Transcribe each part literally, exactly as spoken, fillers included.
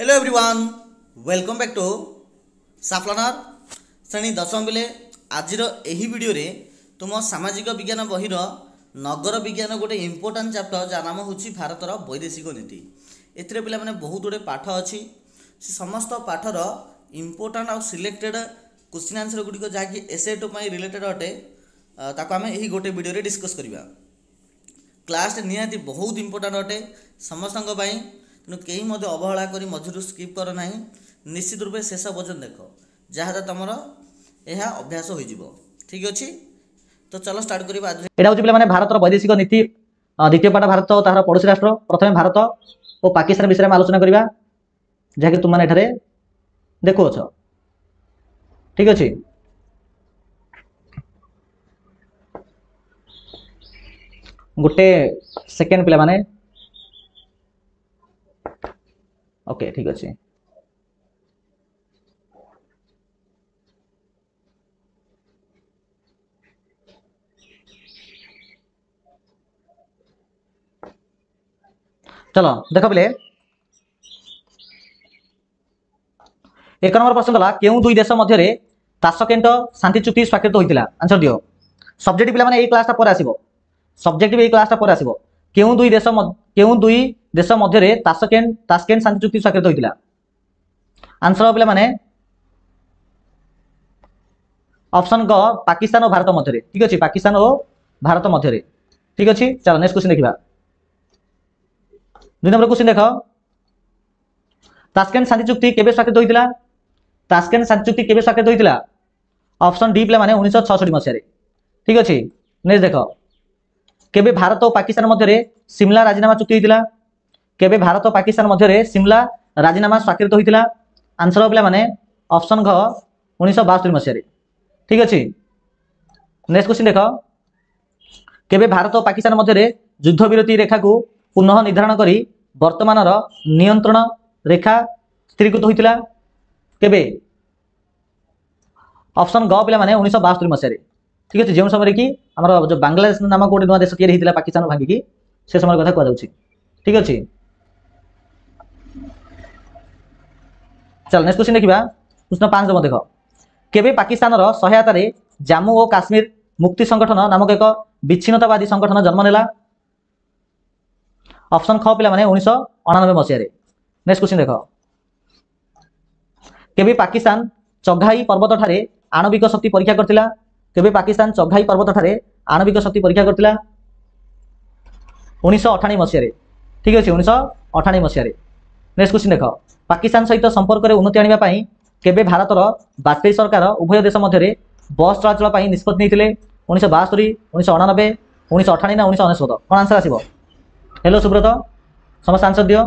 Hello everyone, welcome back to साफलनर श्रेणी दशम बेले आज यही वीडियो रे तुम सामाजिक विज्ञान बहिर नगर विज्ञान गोटे इंपोर्टाट चैप्टर जार नाम हूँ भारतर वैदेशिक नीति। एथिरे पिला माने बहुत गुड़े पाठ अच्छी से समस्त पाठर इंपोर्टाट आउ सिलेक्टेड क्वेश्चन आंसर गुड़िक जहाँकि एसए टू रिलेटेड अटे ताको आमे यही गोटे वीडियो रे डिस्कस करवा। क्लास निहाती बहुत इंपोर्टाट अटे समस्त तेणु कहीं मध्य अवहेला कर मझुर स्किप कर ना, निश्चित रूपे शेष पर्यटन देख जहाँ तुम यह अभ्यास हो। ठीक अच्छे तो चलो स्टार्ट करवा। एटा होची माने भारतर वैदेशिक नीति द्वितीय पाठ भारत और तार पड़ोसी राष्ट्र। प्रथम भारत और पाकिस्तान विषय में आलोचना करवा जहाँकि तुम मैंने एठारे देखु अछ। ठीक अच्छे गोटे सेकेंड पिला माने ओके ठीक अच्छे। चलो देख बोले एक नंबर प्रश्न था क्यों दुई देश मध्य ताशकेंट शांति चुक्ति स्वाक्षरित होता। आंसर दियो। सब्जेक्ट पिला माने ए क्लासटा पर आसीबो। सब्जेक्ट ए क्लासटा पर आसीबो क्यों दुई देश क्यों दुई देश मध्य ताशकेंट ताशकेंट शांति चुक्ति स्वाक्षरित होता। आंसर पिला माने ऑप्शन ग पाकिस्तान और भारत मध्य। ठीक अच्छे पाकिस्तान और भारत मध्य। ठीक अच्छे चलो नेक्स्ट क्वेश्चन देखा। दुई नंबर क्वेश्चन देख ताशकेंट शांति चुक्ति केबे स्वाक्षरित होता। ताशकेंट शांति चुक्ति केबे स्वाक्षरित होता। ऑप्शन डी पिला माने उन्नीस सौ छठ मसीह। ठीक अच्छे नेक्स्ट देख केबे भारत और पाकिस्तान मध्य सिमला राजीनामा चुक्ति होता। केबे भारत और पाकिस्तान मध्य सिमला राजीनामा स्वाक्षरित होता। आंसर पिला माने ऑप्शन घ उन्नीस सौ बास्तरी मसीह। ठीक अच्छे नेक्स्ट क्वेश्चन देख केबे भारत और पाकिस्तान मध्य युद्ध विरति रेखा को पुनः निर्धारण करी वर्तमान नियंत्रण रेखा स्थिरीकृत होता। केबे ऑप्शन ग पिला माने उन्नीस सौ बास्तरी मसीह। ठीक अच्छे जो समय कि आमर जो बांग्लादेश नामक गोटे नुआ देश तैयारी होता पाकिस्तान भांगिकी से समय कथा कहुच्छी। ठीक अच्छे चल नेक्स्ट क्वेश्चन देखा। प्रश्न पांच नंबर देख केबे पाकिस्तान सहायतार जम्मू और काश्मीर मुक्ति संगठन नामक एक विच्छिन्नतावादी संगठन जन्म नेला। ऑप्शन ख पिला माने उन्नीस सौ अणानबे मसीह। नेक्स्ट क्वेश्चन देख केबे पाकिस्तान चघाई पर्वत ठारे आणविक शक्ति परीक्षा करथिला। केबे पाकिस्तान चघाई पर्वत ठारे आणविक शक्ति परीक्षा करथिला। उन्नीस सौ अठानबे मसीह। ठीक अच्छे उन्नीस सौ अठानबे मसीह। नेक्स्ट क्वेश्चन देख पाकिस्तान सहित संपर्क में उन्नति आने पाई केबे भारतर वाजपेयी सरकार उभय देश मध्य बस चलाचल निष्पत्ति नहीं उन्नीस सौ बास्तरी उन्नीस सौ अणानबे उन्नीस सौ अठानबे ना उन्नीस सौ अनेशत कौन आंसर आसो। हेलो सुब्रत समस्त आंसर दियो।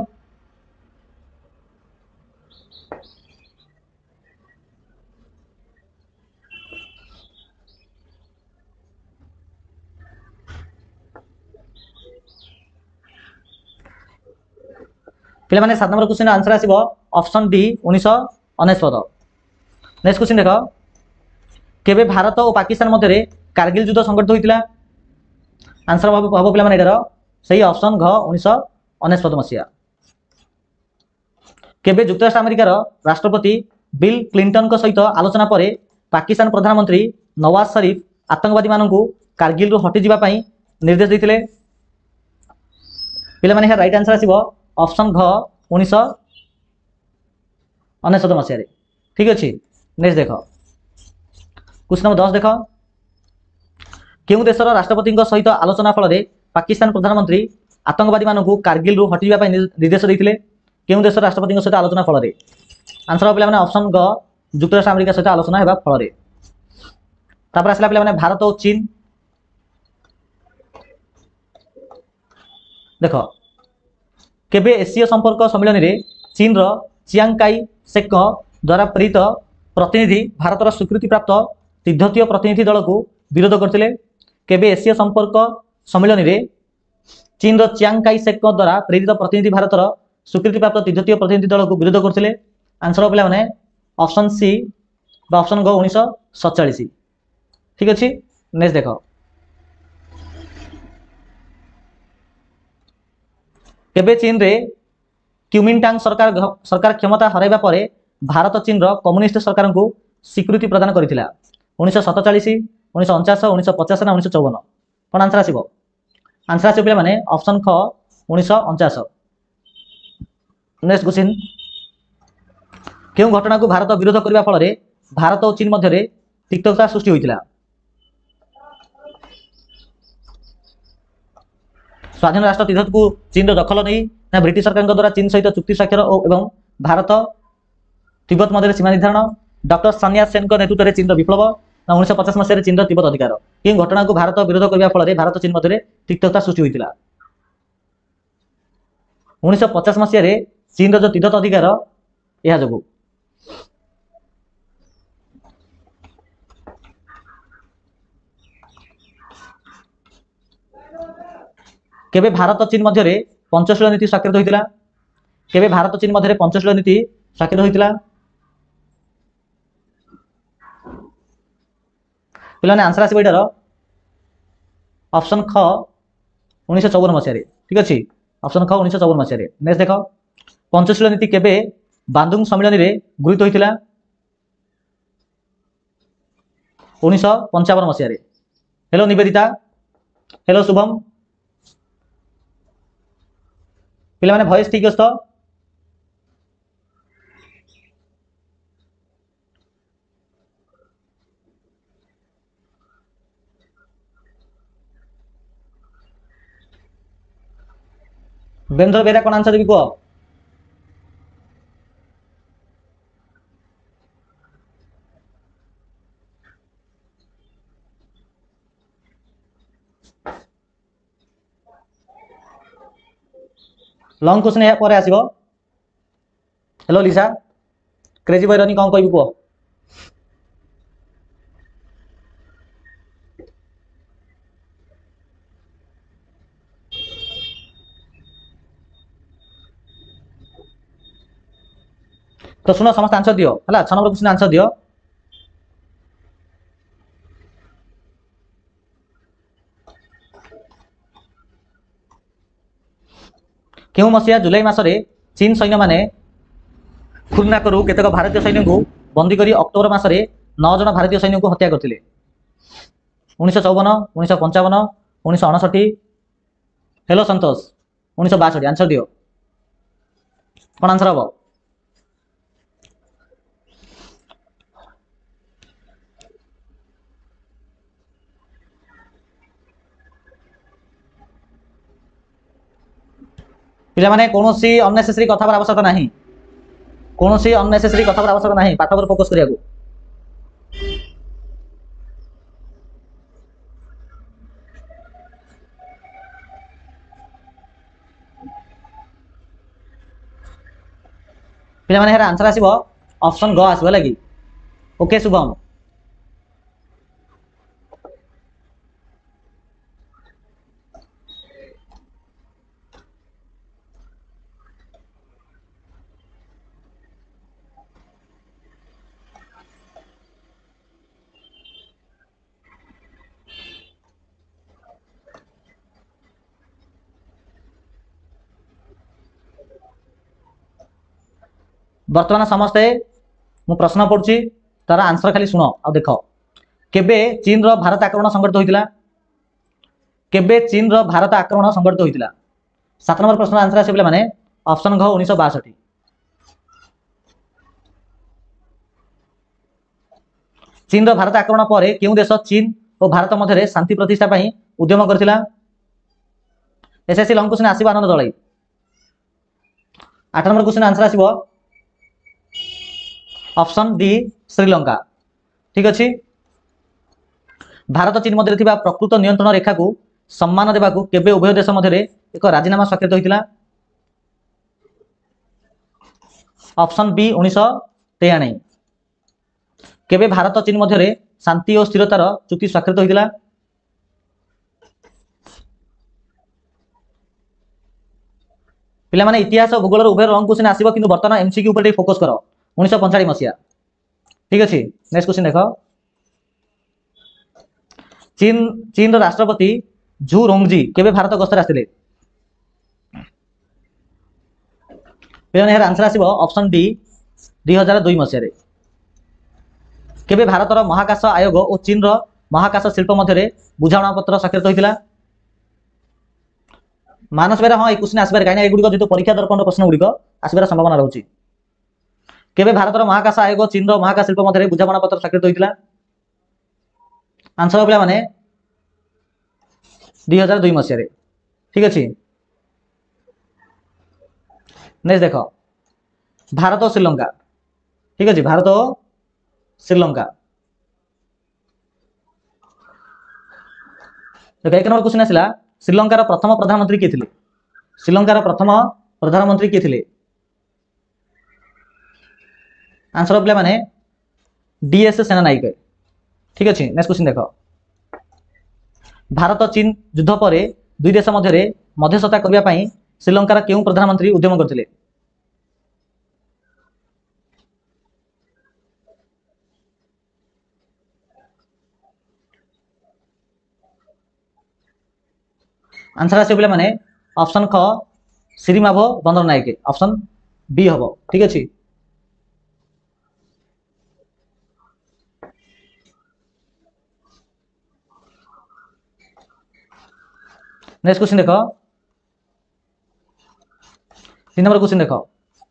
पिला माने सात नंबर क्वेश्चन आंसर आसीबो ऑप्शन डी उन्नीस सौ अनेशत। नेक्स्ट क्वेश्चन देख केबे भारत और पाकिस्तान मध्य कारगिल युद्ध संगठित होता। आंसर हम पिला माने एटार सही ऑप्शन घ उन्नीस सौ अनेशत मसीहा। केबे युक्तराष्ट्र अमेरिकार राष्ट्रपति बिल क्लिंटन सहित आलोचना पर पाकिस्तान प्रधानमंत्री नवाज शरीफ आतंकवादी मानू कारगिल रु हटि जावा पई निर्देश देते। पिला माने राइट आंसर आसीबो ऑप्शन घ उन्नीस सौ अनेशत मसीह। ठीक अच्छे नेक्स्ट देख क्वेश्चन नंबर दस देख क्यों देशर राष्ट्रपति सहित आलोचना फल पाकिस्तान प्रधानमंत्री आतंकवादी मानू कारगिल रु हटि जावा निर्देश देते। क्यों देश राष्ट्रपति सहित आलोचना फल आंसर पिला माने ऑप्शन ग युक्तराष्ट्र अमेरिका सहित आलोचना होगा फल। तापर आसला पिला माने भारत और चीन देख केबे एसीय संपर्क सम्मेलन में चीन रो चियांग काई शेक द्वारा प्रेरित प्रतिनिधि भारतर स्वीकृति प्राप्त तिब्बतीय प्रतिनिधि दल को विरोध करते। केबे एसीय संपर्क सम्मेलन में चीन रो चियांग काई शेक द्वारा प्रेरित प्रतिनिधि भारतर स्वीकृति प्राप्त तिब्बतीय प्रतिनिधि दल को विरोध करते। आंसर पिला माने ऑप्शन सी ऑप्शन ग उन्नीस सौ सतचालीस। ठीक अच्छे नेक्स्ट देख केबे चीन रे क्युमिनटांग सरकार सरकार क्षमता हराइबा परे भारत चीन रो कम्युनिस्ट सरकार को स्वीकृति प्रदान करथिला उन्नीस सैंतालीस उन्नीस उनचास उन्नीस पचास ना उन्नीस चौवन कौन आंसर आसीबो आंसर आसीबो पिला माने ऑप्शन ख उन्नीस उनचास। नेक्स्ट क्वेश्चन केउ घटना को भारत विरोध करबा फल भारत और चीन मध्य तिक्तता सृष्टि होइतिला स्वाधीन राष्ट्र तिब्बत को चीन रो दखल नहीं ना ब्रिटिश सरकार द्वारा चीन सहित चुक्ति स्वाक्षर एवं भारत तिब्बत मध्य सीमा निर्धारण डॉक्टर सान्या सेन नेतृत्व में चीन विप्लव ना उन्नीस पचास मसीह चीन तिब्बत अधिकार ये घटना को भारत विरोध करबा फल भारत चीन मध्य तिक्तता सृष्टि होइतिला उन्नीस पचास मसीह चीन जो तिब्बत अधिकार यह जो केबे भारत चीन मध्य पंचशील नीति स्वाक्षरित होइतिला केबे भारत चीन मध्य पंचशील नीति स्वाक्षरित होइतिला पिलाने आंसर आसीबो एटार ऑप्शन ख उन्नीस चौवन मसीह ठीक अच्छे ऑप्शन ख उन्नीस चौवन मसीह। नेक्स्ट देख पंचशील नीति केबे बांदुंग सम्मेलन में गृहीत होइतिला उन्नीस पंचावन मसीह। हेलो निवेदिता हेलो शुभम पिला माने वॉइस ठीक अछि तो बेंद्र बेरा कौन आंसर देबी को लॉन्ग क्वेश्चन या पर आसीबो। हेलो लिसा क्रेजी बैरनी कौन कहबी को तो सुनो समस्त आंसर दियो हला छ नंबर क्वेश्चन आंसर दियो क्यों मसीहा जुलाई मासरे चीन सैन्य माने खुरनाकरू केतक भारतीय सैन्य को बंदी करी अक्टोबर मासरे नौ जन भारतीय सैन्य को हत्या करथिले उन्नीस चौवन उन्नीस पंचावन उन्नीस अड़सठी। हेलो संतोष उन्नीस बासठ आंसर दियो कौन आंसर हम पिला माने कोनोसी अननेसेसरी कथा पर आवश्यकता नहीं कोनोसी अननेसेसरी कथा पर आवश्यकता नहीं पाठ पर फोकस करिया को पिला माने हेरा आंसर आसीबो ऑप्शन ग आसीबो लागि ओके शुभम वर्तमान समस्ते मु प्रश्न पढ़ुची तार आंसर खाली शुण आ देख केबे चीन रो भारत आक्रमण संघटित होइतिला केबे चीन रो भारत आक्रमण संघटित होइतिला सात नंबर प्रश्न आंसर आसे माने ऑप्शन घ उन्नीस बासठ। चीन रो भारत आक्रमण पर केउ देश चीन और भारत मध्य शांति प्रतिष्ठा पई उद्यम करथिला एसएससी लॉन्ग क्वेश्चन आसीबो आनंद दलाई। आठ नंबर क्वेश्चन आंसर आसीबो ऑप्शन डी श्रीलंका ठीक अच्छे। भारत चीन मध्य थिबा प्रकृत नियंत्रण रेखा को सम्मान देवा केबे उभय देश मध्य एक राजीनामा स्वाक्षरित होइतिला ऑप्शन बी उन्नीस तेयानवे। केबे भारत चीन मध्य शांति और स्थिरतार चुक्ति स्वाक्षरित होइतिला पिला माने इतिहास और भूगोल उभय रंग क्वेश्चन आसीबो किंतु वर्तमान एमसीक्यू ऊपर फोकस करो उन्नीस पंचाड़ी मसीहा ठीक अच्छे। नेक्स्ट क्वेश्चन देख चीन चीन राष्ट्रपति झू रोंगजी केबे भारत गस्तर आसिले पिलाने यार आंसर आसीबो ऑप्शन डी दो हज़ार दो मसिया रे केबे भारतर महाकाश आयोग और चीन रो महाकाश शिल्प मध्य बुझाणा पत्र स्वाक्षरित होइतिला मानस बेरा हाँ ये क्वेश्चन आसबार कहीं एगुड़िक जेहतु परीक्षा दर्पण प्रश्न गुड़िक आसबार संभावना रहुछि केबे भारतर महाकाश आयोग चीन रो महाकाश शिल्प मध्य बुझाणा पत्र स्वाक्षरित होइतिला आंसर पिला माने दो हज़ार दो मसिया रे ठीक अछि नेक्स्ट देखो भारत और श्रीलंका ठीक अछि भारत और श्रीलंका देखो एक नंबर क्वेश्चन आसिला श्रीलंकार प्रथम प्रधानमंत्री किए थे श्रीलंकार प्रथम प्रधानमंत्री किए थे आंसर पिला माने डीएस सेनानायक ठीक अच्छे नेक्स्ट क्वेश्चन देखो भारत चीन युद्ध पर दुई देश मध्य मध्यस्थता करने श्रीलंकार केउं प्रधानमंत्री उद्यम करथिले आंसर आसे पिला माने ऑप्शन ख श्रीमाभ बंदर नायक ऑप्शन बी हम ठीक अच्छे नेक्स्ट क्वेश्चन देखो तीन नंबर क्वेश्चन देखो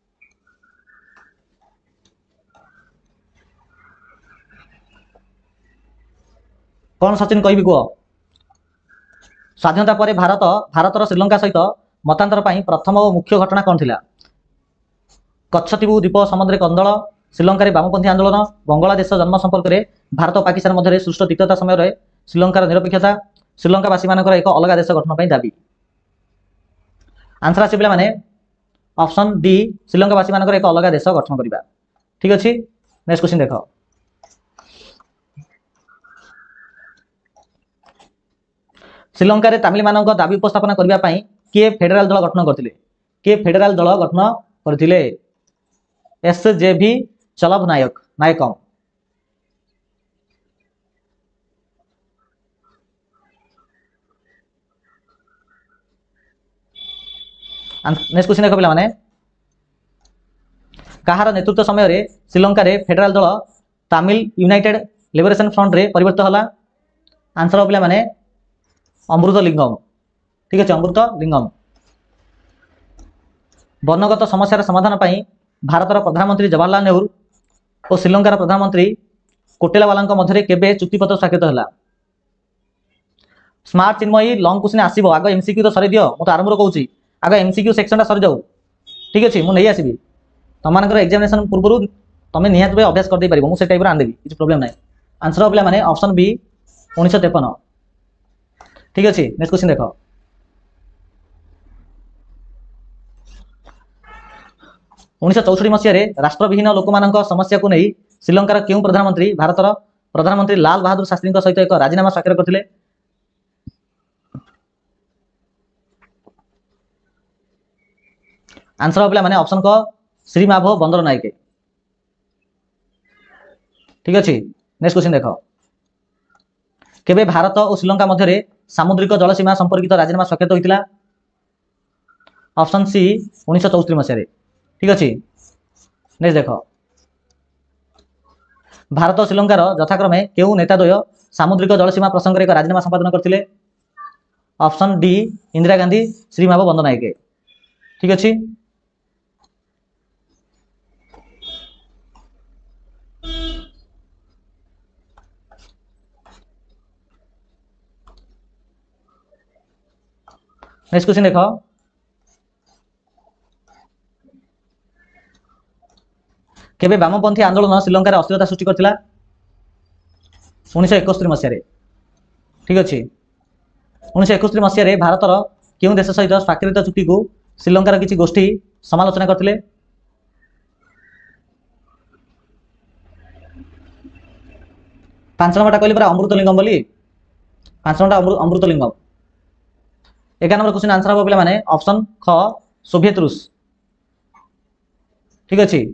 कौन सचिन कह कह स्वाधीनता पर भारत भारतर श्रीलंका सहित मतांतर पर प्रथम और मुख्य घटना कौन थिला कच्छतीपु द्वीप सामुद्रिक अंदोल श्रीलंकार वामपंथी आंदोलन बांग्लादेश जन्म संपर्क में भारत और पाकिस्तान मध्य सृष्ट तिक्तता समय श्रीलंकार निरपेक्षता श्रीलंकावासी मानकर एक अलग देश गठन पर दाबी आंसर आसे पिला माने ऑप्शन डी श्रीलंकावासी मानकर एक अलग देश गठन करबा ठीक अछि नेक्स्ट क्वेश्चन देखो श्रीलंकार तमिल मानक दाबी उपस्थापन करने किए फेडराल दल गठन करथिले किए फेडराल दल गठन करथिले एस जे भी चलभ नायक नायकम नेक्स्ट क्वेश्चन देखो पिला माने कहार नेतृत्व समय श्रीलंकार फेडराल दल तमिल यूनाइटेड लिबरेशन फ्रंट रे परिवर्तित होला आंसर पिला माने अमृत लिंगम ठीक है अमृत लिंगम वर्णगत समस्यार समाधान पर भारतर प्रधानमंत्री जवाहरलाल नेहरू और श्रीलंकार प्रधानमंत्री कोटेलावाला मध्य केबे चुक्तिपत्र स्वाक्षरित होला स्मार्ट चिन्मयी लंग क्वेश्चन आसीबो आग एमसीक्यू तो सरी दियो मु तो आरंभ कहूची आग एमसीक्यू सेक्शन सरी जाऊ ठीक अच्छे मुझे आसबि तुम मान एग्जामिनेशन पूर्व तुम निहत भाई अभ्यास कर पार मुझे टाइप आनदेवी किसी प्रोब्लेम ना आंसर पिला माने ऑप्शन बी उन्नीस तेपन ठीक अच्छे नेक्स्ट क्वेश्चन देख उन्नीस चौसठ मसीह राष्ट्रविहीन लोक समस्या को नहीं श्रीलंकार क्यों प्रधानमंत्री भारतर प्रधानमंत्री लाल बहादुर शास्त्री सहित एक राजीनामा स्वाक्षर करथिले आंसर पिला माने ऑप्शन क श्रीमाभ बंदर नायक ठीक अच्छे नेक्स्ट क्वेश्चन देख केबे भारत और श्रीलंका मध्य सामुद्रिक जलसीमा संपर्कित राजीनामा स्वाक्षरित होइतिला ऑप्शन सी उन्नीस चौस्तरी मसीह ठीक अच्छे नेक्स्ट देख भारत और श्रीलंकार यथाक्रमे केउ नेताद्वय सामुद्रिक जलसीमा प्रसंग में एक राजीनामा संपादन करथिले option D Indira Gandhi Sirimavo Bandaranaike ठीक अच्छे नेक्स्ट क्वेश्चन देख केबे वामपंथी आंदोलन श्रीलंकार अस्थिरता सृष्टि करथिला उन्नीस इकस्तरी मसीह ठीक अच्छे उन्नीस इकस्तरी मसीह भारतर क्यों देश सहित स्वाक्षरित चुक्ति को श्रीलंकार किसी गोष्ठी समालोचना करथिले पांच नंबर कहली पूरा अमृतलिंगम बोली पांच नंबर अमृतलिंगम एक नंबर क्वेश्चन आंसर हम पे माने ऑप्शन ख सोवियत रूस ठीक अच्छे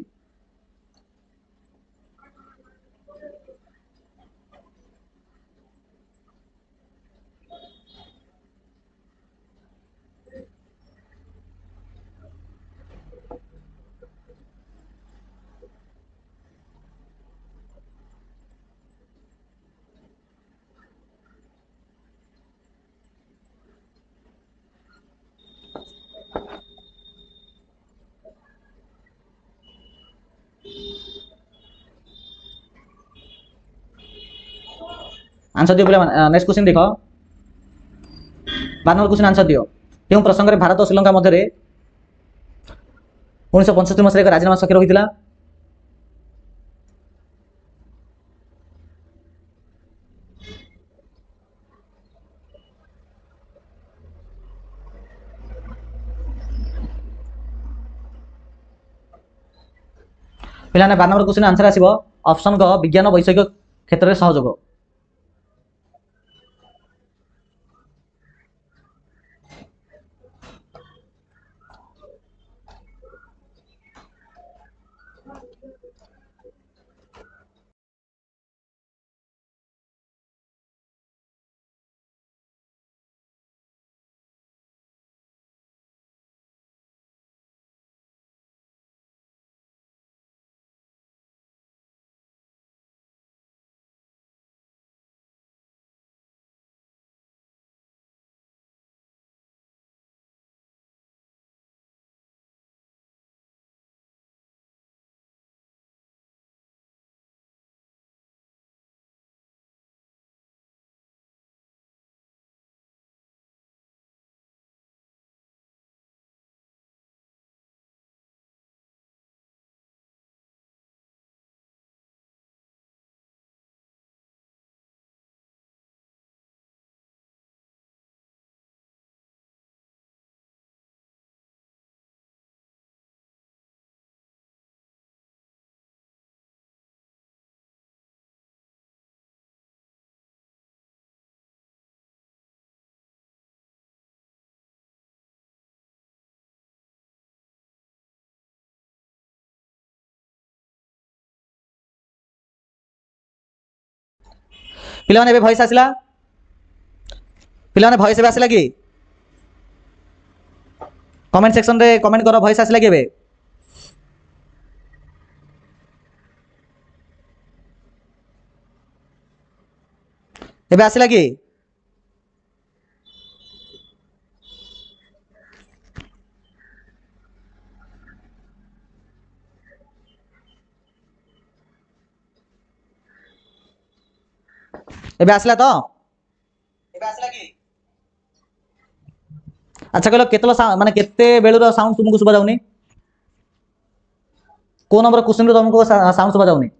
आंसर दियो पिला। नेक्स्ट क्वेश्चन देखो, बार नंबर क्वेश्चन आंसर दियो। क्यों प्रसंग में भारत और श्रीलंका मध्य उन्नीस पंचस्तरी मसीह एक राजीनामा स्वाक्षर होता? पिलाने बार नंबर क्वेश्चन आंसर आसीबो ऑप्शन ग विज्ञान वैषयिक क्षेत्र में सहयोग। पिला माने भॉइस आसिला? पिला माने भॉइस आसिला कि कमेंट सेक्शन रे कमेंट करो, भॉइस आसिला कि एबे? एबे आसिला कि? एबे आसिला तो? एबे आसिला कि? अच्छा कहलो केतलो माने केते बेलुर साउंड तुमको सुबा जाउनी? को नंबर क्वेश्चन रे तुमको साउंड सुबा जाउनी?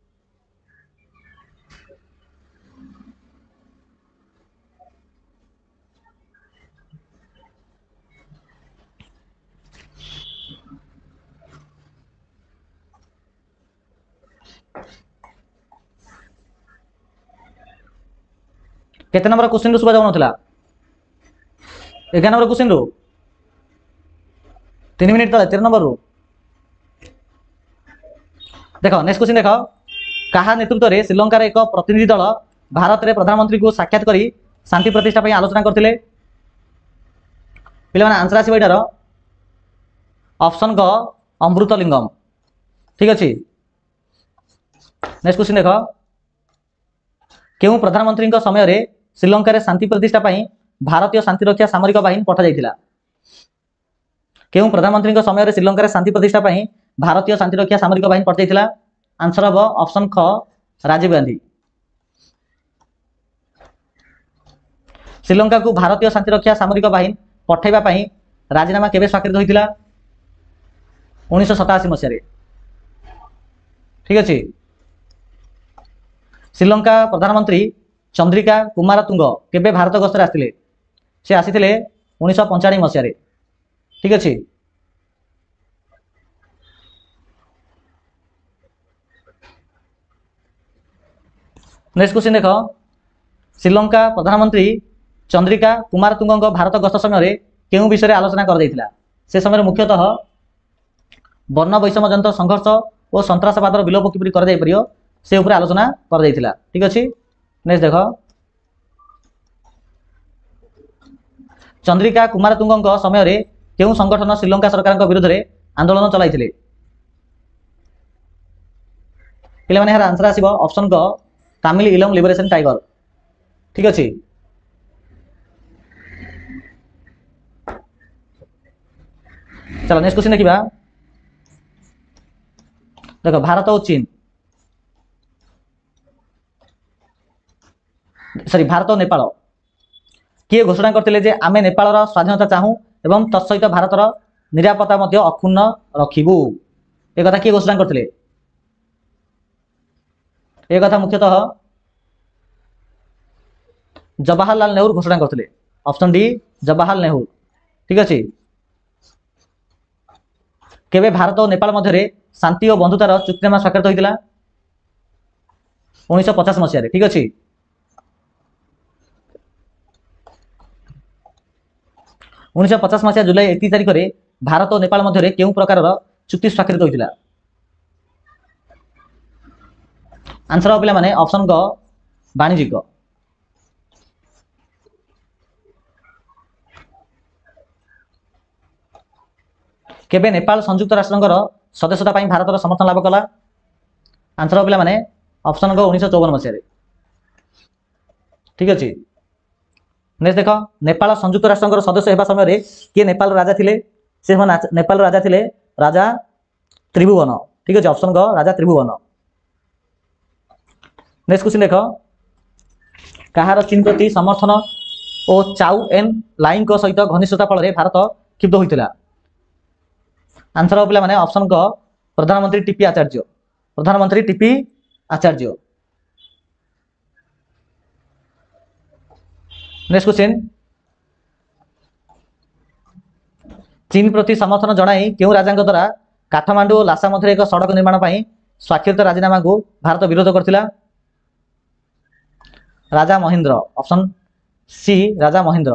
केते नंबर क्वेश्चन रे सुबा जाउ नथला? ग्यारह नंबर क्वेश्चन रो तीन मिनिट तले तेरह नंबर रो देखो। नेक्स्ट क्वेश्चन देखो, कहा नेतृत्व में श्रीलंकार एक प्रतिनिधि दल भारत में प्रधानमंत्री को साक्षात करी शांति प्रतिष्ठा पर आलोचना करते? पिला आंसर आसो यार ऑप्शन ग अमृतलिंगम। ठीक अच्छे। नेक्स्ट क्वेश्चन देख, क्यों प्रधानमंत्री समय रे श्रीलंका रे शांति प्रतिष्ठा पर भारतीय शांतिरक्षा सामरिक बाहिनी पठा जाइथिला? क्यों प्रधानमंत्री समय रे श्रीलंका रे शांति प्रतिष्ठा पर भारतीय शांतिरक्षा सामरिक बाहिनी पठा जाइथिला? आंसर हम ऑप्शन ख राजीव गांधी। श्रीलंका को भारतीय शांतिरक्षा सामरिक बाहिनी पठाइबा पई राजीनामा केबे स्वाक्षरित होइतिला? उन्नीस सतासी मसीह। ठीक अच्छे। श्रीलंका प्रधानमंत्री चंद्रिका कुमारतुंग केबे भारत गस्तर आसिले? से आसिथिले उन्नीस पंचानवे मसीह। ठीक अच्छे। नेक्स्ट क्वेश्चन देख, श्रीलंका प्रधानमंत्री चंद्रिका कुमारतुंग भारत गस्त समय केउं विषय आलोचना कर दैथिला? से समय मुख्यतः वर्ण वैषम्य जनित संघर्ष और सन्त्रासवादर विलोप किपरि कर जाय परियो से ऊपर आलोचना कर दैथिला। ठीक अछि। नेक्स्ट देख, चंद्रिका कुमारतुंग समय केउं संगठन श्रीलंका सरकार विरुद्ध में आंदोलन चलाइथिले? पिला माने आंसर आसीबो ऑप्शन ग तामिल इलम लिबरेशन टाइगर। ठीक अच्छे। चलो नेक्स्ट क्वेश्चन देखिबा। देखो भारत और चीन सॉरी भारत और नेपाल किए घोषणा करते जे आमे नेपाल स्वाधीनता चाहूँ एवं तत्सहित भारतर निरापत्ता मध्य अक्षुण्ण रखिबू ए कथा किए घोषणा करते ए कथा मुख्यतः जवाहरलाल नेहरू घोषणा करते। Option D Jawaharlal Nehru. ठीक अच्छे केबे भारत और नेपाल मध्य शांति और बंधुतार चुक्तिनामा स्वाक्षरित होता उन्नीस पचास मसीह। ठीक अच्छे उन्नीस पचास मसीहा जुलाई एक तारिख में भारत और नेपाल मध्य केउं प्रकार चुक्ति स्वाक्षरित होता? आंसर हम पे ऑप्शन ग वाणिज्यिक। केबे नेपाल संयुक्त राष्ट्र सदस्यता पाई भारत समर्थन लाभ कला? आंसर हम पे ऑप्शन ग उन्नीस चौवन मसीह। ठीक अच्छे नेक्स्ट देख नेपाल संयुक्त राष्ट्र सदस्य होगा समय किए नेपाल राजा थिले? से नेपाल राजा थिले राजा त्रिभुवन। ठीक अच्छे ऑप्शन ग राजा त्रिभुवन। नेक्स्ट क्वेश्चन देख कहार चीन प्रति समर्थन और चाउ एन लाइन सहित घनिष्ठता फल भारत क्षुब्ध होता? आंसर हम पे ऑप्शन ग प्रधानमंत्री टीपी आचार्य। प्रधानमंत्री टीपी आचार्य। नेक्स्ट क्वेश्चन चीन प्रति समर्थन जनाई क्यों राजा द्वारा काठमांडू और लासा मध्य एक सड़क निर्माण पर स्वाक्षरित राजीनामा को भारत विरोध करथिला? राजा महेंद्र। Option C Raja Mahendra.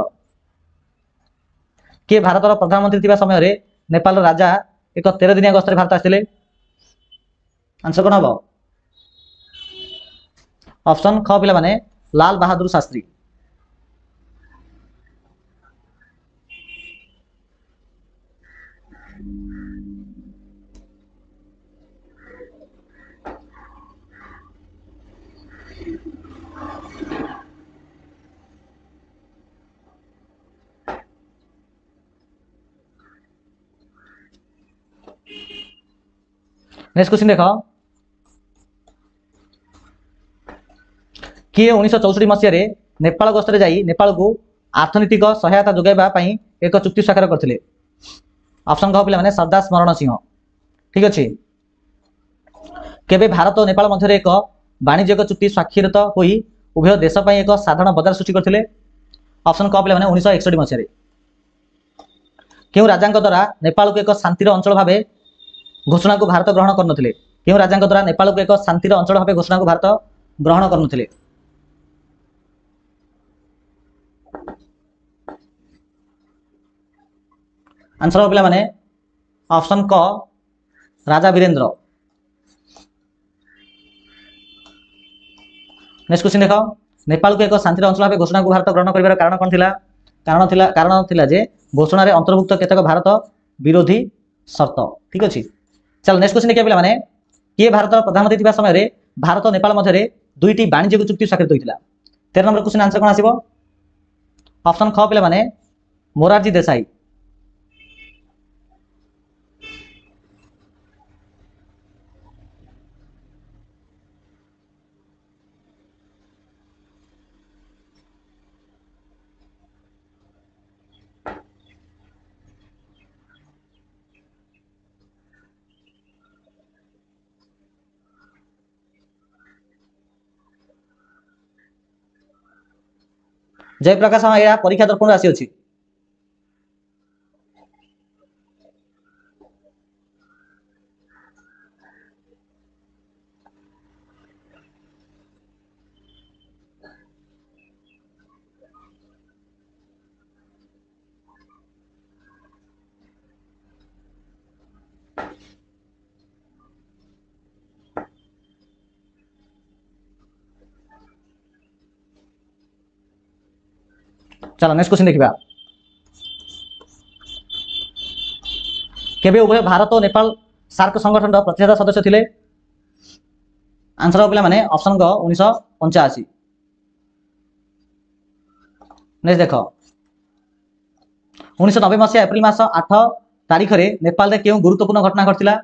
किए भारत प्रधानमंत्री थिबा समय नेपाल राजा एक तेरह दिनिया गस्तर भारत आसिले? आंसर कौन हम? ऑप्शन ख पिला माने लाल बहादुर शास्त्री। नेक्स्ट क्वेश्चन देख किए उन्नीस चौसठ मसीह नेपाल गस्तर जाई नेपाल को आर्थनैतिक सहायता जोगाइबा पई एक चुक्ति स्वाक्षर करथिले? ऑप्शन ग पिला माने सरदार स्मरण सिंह। ठीक अच्छे केबे भारत और नेपाल मध्य एक वाणिज्यिक चुक्ति स्वाक्षरित होई उभय देश पई एक साधारण बजार सृष्टि करथिले? ऑप्शन क पिला माने उन्नीस एकसठ मसीह। क्यों राजा द्वारा नेपाल को एक शांतिर अंचल भाव घोषणा को भारत ग्रहण करनथिले? क्यों राजा द्वारा नेपाल को एक शांतिर अंचल भाव घोषणा को भारत ग्रहण करनथिले? आंसर हम पे ऑप्शन क राजा वीरेंद्र। नेक्स्ट क्वेश्चन देख नेपाल को एक शांतिर अंचल भाव घोषणा को भारत ग्रहण कर कारण कौन थिला? कारण थिला कारण थिला जे घोषणा रे अंतर्भुक्त केतक भारत विरोधी शर्त। ठीक अच्छे चल नेक्स्ट क्वेश्चन देखिए पे किए भारत प्रधानमंत्री थिबा समय भारत और नेपाल मध्य दुईटी वाणिज्यिक चुक्ति स्वाक्षरित होता? तेरह नंबर क्वेश्चन आंसर कौन आसिबो? ऑप्शन ख पे मोरारजी देसाई। जयप्रकाश हाँ या परीक्षा दर्पण आसी अछि। चलो नेक्स्ट क्वेश्चन देखिबा केबे उभय भारत और नेपाल सार्क संगठन प्रतिष्ठित सदस्य थिले? आंसर हम पे ऑप्शन ग उन्नीस पंचाशी। नेक्स्ट देख उन्नीस नब्बे मसीहा एप्रिल मास आठ तारीख में नेपाल रे केउं गुरुत्वपूर्ण घटना घटिला?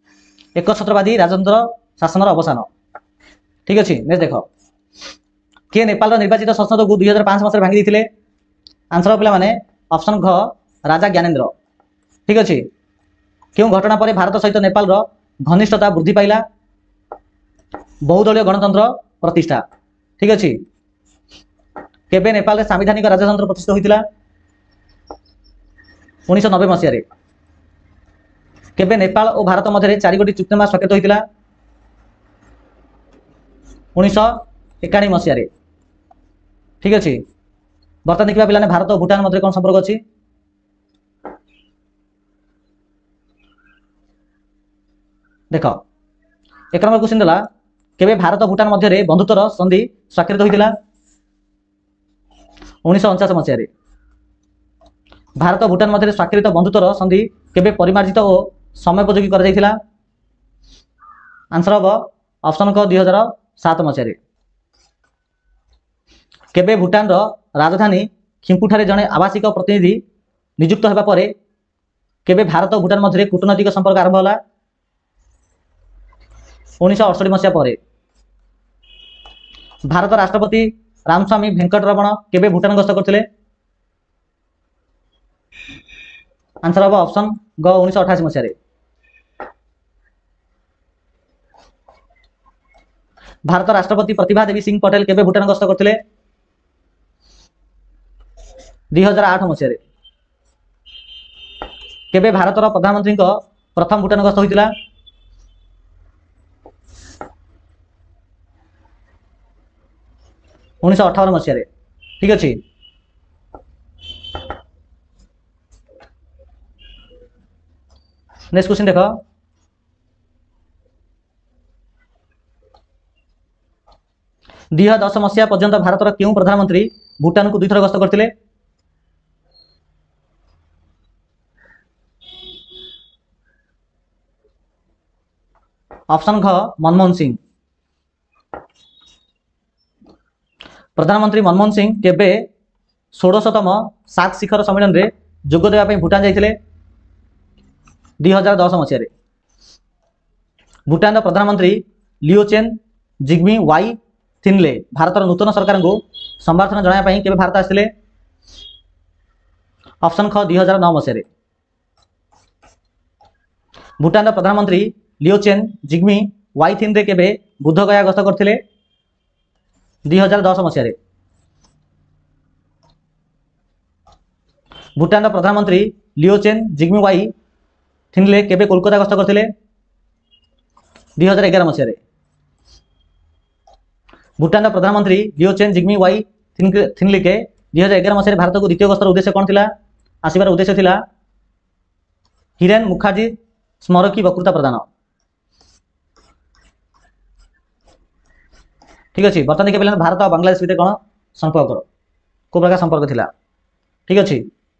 एकछत्रवादी राजतंत्र शासन अवसान। ठीक अच्छे नेक्स्ट देख किए नेपाल निर्वाचित संसद को दुई हजार पांच मसीह भांगी देते? आंसर पिला माने ऑप्शन घ राजा ज्ञानेन्द्र। ठीक अच्छे। क्यों घटना पर भारत सहित नेपाल घनिष्ठता वृद्धि पाइला? बहुदलीय गणतंत्र प्रतिष्ठा। ठीक अच्छे। केबे नेपाल में सांविधानिक राजतंत्र प्रतिष्ठित होता? उन्नीस नब्बे मसीह। केबे नेपाल और भारत मध्य चार गोटी चुक्तिनामा स्वाक्षरित होता? उन्नीस एकाणी मसीह। ठीक अच्छे। बर्तमान देखा पिलाने भारत और भूटान मध्य कौन संपर्क अच्छी? देख एक नंबर क्वेश्चन देला केबे भारत और भूटान मध्य बंधुत्वर संधि स्वाक्षरित होता? उन्नीस अणचाश मसीह। भारत और भूटान मध्य स्वाक्षरित बंधुत्वर संधि केबे परिमार्जित और समयोपयोगी कर जाइथिला? आंसर हम ऑप्शन क दुई हजार सात मसीह। केबे भूटान रो राजधानी थिम्पू ठारे जड़े आवासिक प्रतिनिधि नियुक्त होगा पर केबे भारत और भूटान मध्य कूटनैतिक संपर्क आरंभ होला? उन्नीस अड़सठ मसीहा पर। भारत राष्ट्रपति रामस्वामी वेंकटरमण केबे भूटान गस्त करथिले? आंसर हम ऑप्शन ग उन्नीस अठाशी मसीह। भारत राष्ट्रपति प्रतिभा देवी सिंह पटेल केबे भूटान गस्त करथिले? दुई हजार आठ मसीह। केबे भारत प्रधानमंत्री प्रथम भूटान गस्त होता? उन्नीस अठावन मसीह। ठीक अच्छे। नेक्स्ट क्वेश्चन देख दुई हजार दस मसीहा पर्यंत भारत क्यों प्रधानमंत्री भूटान को दुईथर गस्त करते? ऑप्शन घ मनमोहन सिंह। प्रधानमंत्री मनमोहन सिंह केबे षोड़शतम सात शिखर सम्मेलन में जोग देवाई भूटान जाइथिले? दुई हजार दस मसीह। भूटान प्रधानमंत्री लियोचेन जिग्मी वाई थिनले भारत नूतन सरकार को समर्थन जनाया केबे भारत आसिले? ऑप्शन ख दुई हजार नौ मसीह। भूटान प्रधानमंत्री लियोचेन जिग्मी वाई थिनले केबे बुद्धगया गस्त करथिले? दुई हजार दस मसीह। भूटान प्रधानमंत्री लियोचेन जिग्मी वाई थिनले केबे कोलकाता गस्त करथिले? दुई हजार एगार मसीह। भूटान प्रधानमंत्री लियोचेन जिग्मी वाई थिनले के दुई हजार एगार मसीह भारत को द्वितीय गस्तर उद्देश्य कौन थिला? आसबार उद्देश्य थिला हिरेन मुखार्जी स्मारकी वक्तृता प्रदान। ठीक अच्छे। बर्तमान देखिए पे भारत और बांग्लादेश भितर कौन संपर्क को प्रकार संपर्क थिला? ठीक अच्छे।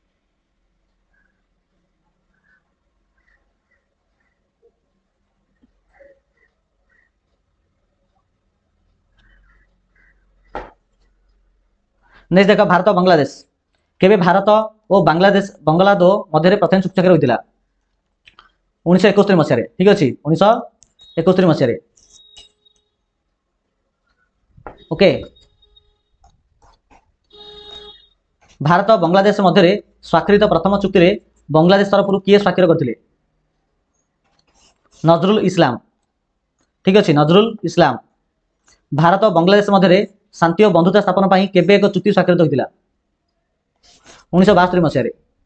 नेक्स्ट देखा भारत और बांग्लादेश केबे भारत और बांग्लादेश बंगलादो मध्य प्रथम चुक्ति स्वाक्षर होता? उन्नीस इकहत्तर मसीह। ठीक अच्छे। उन्नीस इकहत्तर मसीह। ओके। भारत और बांग्लादेश मध्य स्वाक्षरित प्रथम चुक्ति में बांग्लादेश तरफ किए स्वाक्षर करथिले? नजरुल इस्लाम। ठीक अच्छे। नजरुल इस्लाम। भारत और बांग्लादेश मध्य शांति और बंधुता स्थापन पर केबे एक चुक्ति स्वाक्षरित होता? उन्नीस बास्तरी मसीह।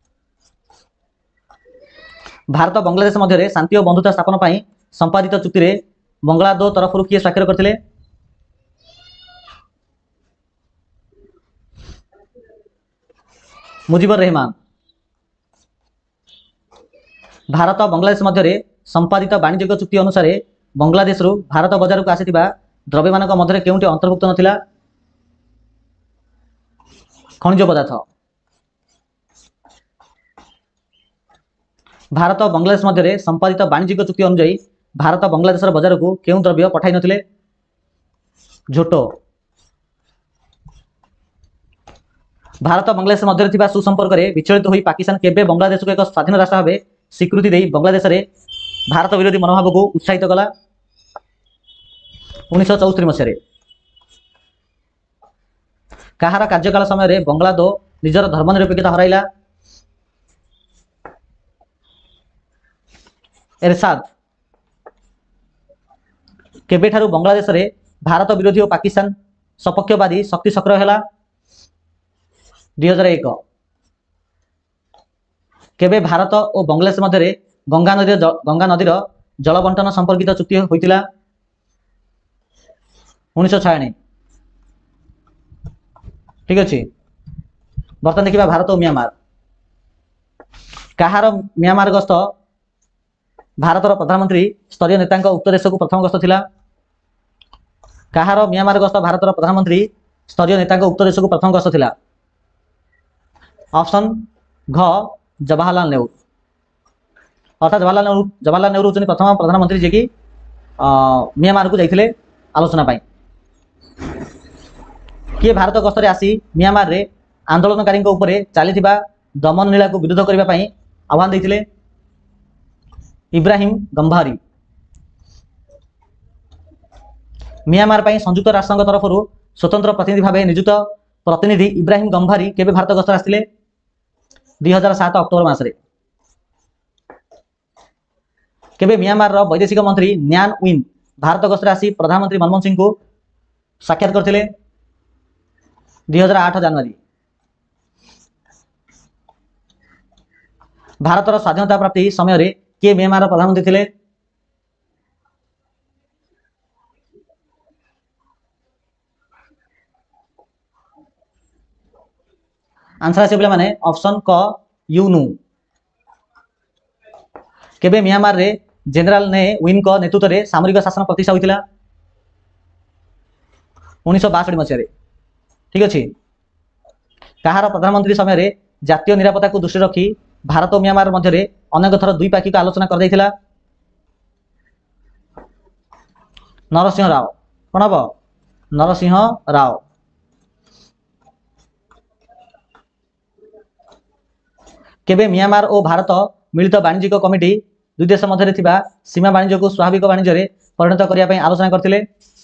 भारत और बांग्लादेश मध्य शांति और बंधुता स्थापन पर संपादित चुक्ति में बंगलादेश तरफ किए स्वाक्षर करथिले? मुजिबुर रहमान। भारत और बांग्लादेश मध्य संपादित वाणिज्यिक चुक्ति अनुसार बांग्लादेश रु भारत बजार को आसिथिबा द्रव्य मान मध्य केउंटी अंतर्भुक्त नथिला? खनिज पदार्थ। भारत और बांग्लादेश मध्य संपादित वाणिज्यिक चुक्ति अनुसार भारत बांग्लादेश बजार को केउं द्रव्य पठाई नथिले? झोटो। भारत और बांग्लादेश मध्य थिबा सुसंपर्क रे विचलित होई पाकिस्तान केबे बांग्लादेश को एक स्वाधीन राष्ट्र भाव स्वीकृति दे बांग्लादेश रे भारत विरोधी मनोभाव को उत्साहित कला? उन्नीस चौस्तरी मसीह। କାହାର କାର୍ଯ୍ୟକାଳ ସମୟରେ ବଙ୍ଗଳାଦେଶ ନିଜର ଧର୍ମନିରପେକ୍ଷତା ହରାଇଲା? ଏରସାଦ। କେବେଠାରୁ ବାଂଲାଦେଶରେ ଭାରତ ବିରୋଧୀ ଓ ପାକିସ୍ତାନ ସପକ୍ଷବାଦୀ ଶକ୍ତି ସକ୍ରିୟ ହେଲା? ଦୁଇ ହଜାର ଏକ। କେବେ ଭାରତ ଓ ବାଂଲାଦେଶ ମଧ୍ୟରେ ଗଙ୍ଗା ନଦୀର ଗଙ୍ଗା ନଦୀର ଜଳ ବଣ୍ଟନ ସମ୍ପର୍କିତ ଚୁକ୍ତି ହୋଇଥିଲା? ଉଣେଇଶହ ଛୟାନବେ। ଠିକ ଅଛି। ବର୍ତ୍ତମାନ ଦେଖିବା ଭାରତ ଓ ମିଆଁମାର। କାହାର ମିଆଁମାର ଗସ୍ତ ଭାରତର ପ୍ରଧାନମନ୍ତ୍ରୀ ସ୍ତରୀୟ ନେତାଙ୍କ ଉକ୍ତ ଦେଶକୁ ପ୍ରଥମ ଗସ୍ତ ଥିଲା? କାହାର ମିଆଁମାର ଗସ୍ତ ଭାରତର ପ୍ରଧାନମନ୍ତ୍ରୀ ସ୍ତରୀୟ ନେତାଙ୍କ ଉକ୍ତ ଦେଶକୁ ପ୍ରଥମ ଗସ୍ତ ଥିଲା? ଅପସନ୍ ଘ ଜବାହରଲାଲ ନେହେରୁ। ଅର୍ଥାତ୍ ଜବାହରଲାଲ ନେହେରୁ ଜବାହରଲାଲ ନେହେରୁ ହେଉଛନ୍ତି ପ୍ରଥମ ପ୍ରଧାନମନ୍ତ୍ରୀ ଯିଏକି ମିଆଁମାରକୁ ଯାଇଥିଲେ ଆଲୋଚନା ପାଇଁ। କିଏ ଭାରତ ଗସ୍ତରେ ଆସି ମିଆଁମାରରେ ଆନ୍ଦୋଳନକାରୀଙ୍କ ଉପରେ ଚାଲିଥିବା ଦମନ ଲୀଳାକୁ ବିରୋଧ କରିବା ପାଇଁ ଆହ୍ୱାନ ଦେଇଥିଲେ? ଇବ୍ରାହିମ ଗମ୍ଭାରୀ। ମିଆଁମାର ପାଇଁ ସଂଯୁକ୍ତ ରାଷ୍ଟ୍ରଙ୍କ ତରଫରୁ ସ୍ୱତନ୍ତ୍ର ପ୍ରତିନିଧି ଭାବେ ନିଯୁକ୍ତ ପ୍ରତିନିଧି ଇବ୍ରାହିମ ଗମ୍ଭାରୀ କେବେ ଭାରତ ଗସ୍ତରେ ଆସିଥିଲେ? ଦୁଇ ହଜାର ସାତ ଅକ୍ଟୋବର ମାସରେ। କେବେ ମିଆଁମାରର ବୈଦେଶିକ ମନ୍ତ୍ରୀ ନ୍ୟାନ୍ ୱିନ୍ ଭାରତ ଗସ୍ତରେ ଆସି ପ୍ରଧାନମନ୍ତ୍ରୀ ମନମୋହନ ସିଂଙ୍କୁ ସାକ୍ଷାତ କରିଥିଲେ? ଦୁଇ ହଜାର ଆଠ ଜାନୁଆରୀ। ଭାରତର ସ୍ୱାଧୀନତା ପ୍ରାପ୍ତି ସମୟରେ କିଏ ମିଆଁମାରର ପ୍ରଧାନମନ୍ତ୍ରୀ ଥିଲେ? आंसर आसे पिला माने ऑप्शन क यूनु। केबे म्यांमार रे जनरल ने विन को नेतृत्व रे सामरिक शासन प्रतिष्ठा होइतिला उन्नीस सौ बासठ मसिया रे। ठीक अछि। कहार प्रधानमंत्री समय रे जातीय निरापत्ता को दृष्टि रखी भारत और म्यांमार मध्य रे अनेक थर द्विपाक्षिक आलोचना कर दैथिला नरसिंह राव। कोन हबो नरसिंह राव। केबे म्यांमार और भारत मिलित वाणिज्यिक कमिटी दुई देश मध्य थिबा सीमा वाणिज्य को स्वाभाविक वाणिज्य रे परिणत करिया पई आलोचना करथिले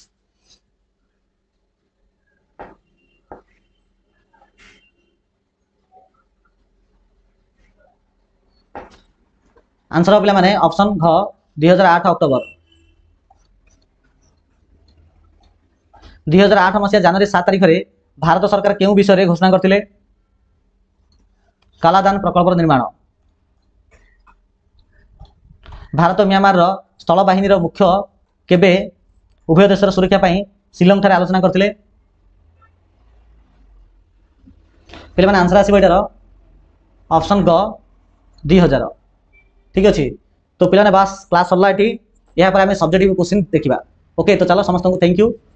आंसर पिला माने ऑप्शन घ दो हज़ार आठ अक्टोबर। दो हज़ार आठ मसिया जनवरी सात तारिख रे भारत सरकार केउ विषय रे घोषणा करथिले कालादान प्रकल्प निर्माण। भारत म्यांमार रो स्थल बाहिनी रो मुख्य केबे उभय देशर सुरक्षा पई शिलंग थारे आलोचना करथिले पहिले माने आंसर आसी बेटर ऑप्शन ग दो हज़ार। ठीक अछि। तो पिलाने बास क्लास सरला एठी या पर हमें सब्जेक्टिव क्वेश्चन देखिबा। ओके तो चलो समस्त को थैंक यू।